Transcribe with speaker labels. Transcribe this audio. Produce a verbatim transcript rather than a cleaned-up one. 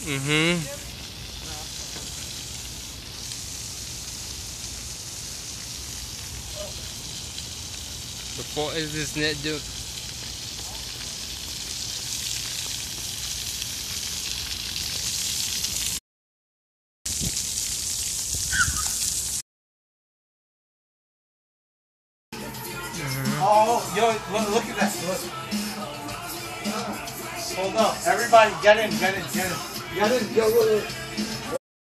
Speaker 1: Mm-hmm. So what is this net doing?
Speaker 2: Oh, yo, look, look at that. Look. Hold up. Everybody, get in, get in, get in. Get in. Yo, look, look.